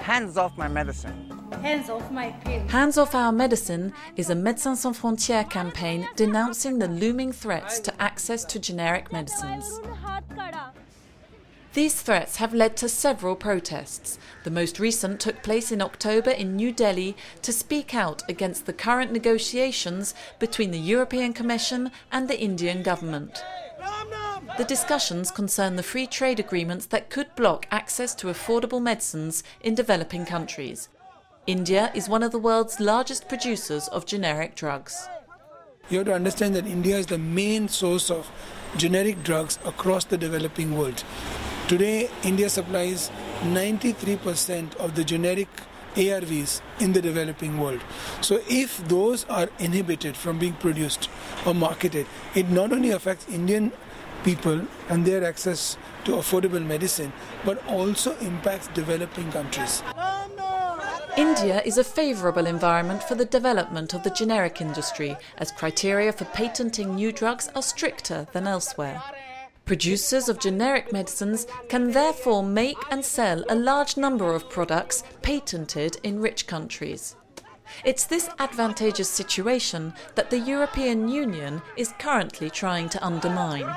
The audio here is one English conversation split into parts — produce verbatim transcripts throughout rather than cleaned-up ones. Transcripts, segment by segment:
Hands off my medicine. Hands off my pills. Hands Off Our Medicine is a Médecins Sans Frontières campaign denouncing the looming threats to access to generic medicines. These threats have led to several protests. The most recent took place in October in New Delhi to speak out against the current negotiations between the European Commission and the Indian government. The discussions concern the free trade agreements that could block access to affordable medicines in developing countries. India is one of the world's largest producers of generic drugs. You have to understand that India is the main source of generic drugs across the developing world. Today, India supplies ninety-three percent of the generic A R Vs in the developing world. So if those are inhibited from being produced or marketed, it not only affects Indian people and their access to affordable medicine, but also impacts developing countries. India is a favourable environment for the development of the generic industry, as criteria for patenting new drugs are stricter than elsewhere. Producers of generic medicines can therefore make and sell a large number of products patented in rich countries. It's this advantageous situation that the European Union is currently trying to undermine.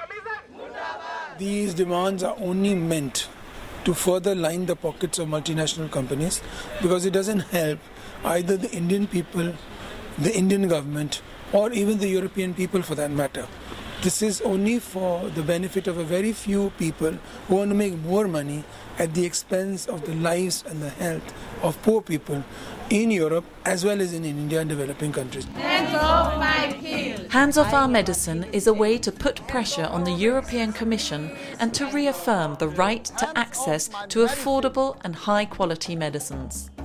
These demands are only meant to further line the pockets of multinational companies, because it doesn't help either the Indian people, the Indian government, or even the European people for that matter. This is only for the benefit of a very few people who want to make more money at the expense of the lives and the health of poor people in Europe as well as in India and developing countries. Hands off my pills. Hands Off Our Medicine is a way to put pressure on the European Commission and to reaffirm the right to access to affordable and high-quality medicines.